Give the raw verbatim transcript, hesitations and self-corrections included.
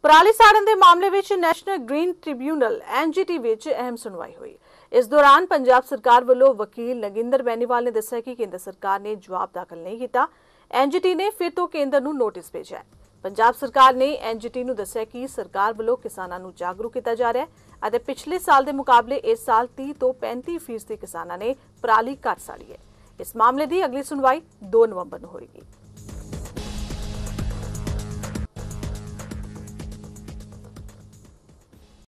पराली साड़न के मामले में national green tribunal N G T विच अहम सुनवाई हुई। इस दौरान पंजाब सरकार वालों वकील नगिंदर बेनीवाल ने दस्सिया कि केंद्र सरकार ने जवाब दाखिल नहीं किया। एन जी टी ने फिर तो केंद्र नूं नोटिस भेजा है। पंजाब सरकार ने एन जी टी नूं दस्सिया कि सरकार वालों किसानां नूं जागरूक किया जा रहा है अते पिछले साल के मुकाबले इस साल तीस तो पैंती फीसदी किसानां ने पराली घट साड़ी है। इस मामले की अगली सुनवाई दो नवंबर नूं होएगी।